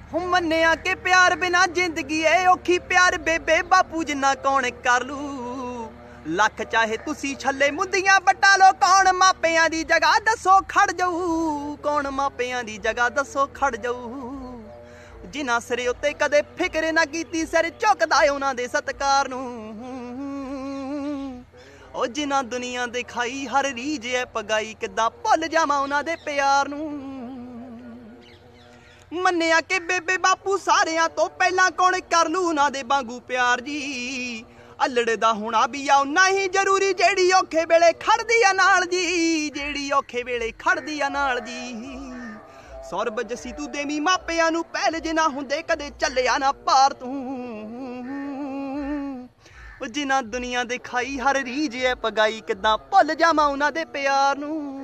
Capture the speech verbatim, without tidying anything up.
ਹੂੰ ਮੰਨਿਆ ਕਿ ਪਿਆਰ ਬਿਨਾ ਜ਼ਿੰਦਗੀ ਏ ਔਖੀ, ਪਿਆਰ ਬੇਬੇ ਬਾਪੂ ਜਿੰਨਾ ਕੌਣ ਕਰ ਲੂ। ਲੱਖ ਚਾਹੇ ਤੁਸੀਂ ਛੱਲੇ ਮੁੰਦੀਆਂ ਵੱਟਾ ਲੋ, ਕੌਣ ਮਾਪਿਆਂ ਦੀ ਜਗ੍ਹਾ ਦੱਸੋ ਖੜ ਜਾਊ, ਕੌਣ ਮਾਪਿਆਂ ਦੀ ਜਗ੍ਹਾ ਦੱਸੋ ਖੜ ਜਾਊ। ਜਿਨ੍ਹਾਂ ਸਿਰ ਉੱਤੇ ਕਦੇ ਫਿਕਰ ਨਾ ਕੀਤੀ, ਸਿਰ ਝੁਕਦਾ ਉਹਨਾਂ ਦੇ ਸਤਿਕਾਰ ਨੂੰ। ਉਹ ਜਿਨ੍ਹਾਂ ਦੁਨੀਆ ਦਿਖਾਈ ਹਰ ਰੀਝ ਐ ਪਗਾਈ, ਕਿੱਦਾਂ ਭੁੱਲ ਜਾਵਾਂ ਉਹਨਾਂ ਦੇ ਪਿਆਰ ਨੂੰ। ਮੰਨਿਆ ਕਿ ਬੇਬੇ ਬਾਪੂ ਸਾਰਿਆਂ ਤੋਂ ਪਹਿਲਾਂ, ਕੌਣ ਕਰ ਲੂ ਉਹਨਾਂ ਦੇ ਵਾਂਗੂ ਪਿਆਰ ਜੀ। ਅਲੜ ਦਾ ਹੋਣਾ ਵੀ ਆ ਉਨਾ ਹੀ ਜ਼ਰੂਰੀ, ਜਿਹੜੀ ਔਖੇ ਵੇਲੇ ਖੜਦੀ ਆ ਨਾਲ ਜੀ, ਜਿਹੜੀ ਔਖੇ ਵੇਲੇ ਖੜਦੀ ਆ ਨਾਲ ਜੀ। ਸੌਰਬ ਜੱਸੀ ਤੂੰ ਦੇਵੀਂ ਮਾਪਿਆਂ ਨੂੰ ਪਹਿਲ, ਜਿਨਾ ਹੁੰਦੇ ਕਦੇ ਚੱਲਿਆ ਨਾ ਪਾਰ ਤੂੰ। ਜਿਨ੍ਹਾਂ ਦੁਨੀਆ ਦਿਖਾਈ ਹਰ ਰੀਝ ਐ ਪਗਾਈ, ਕਿੱਦਾਂ ਭੁੱਲ ਜਾਵਾਂ ਉਹਨਾਂ ਦੇ ਪਿਆਰ ਨੂੰ।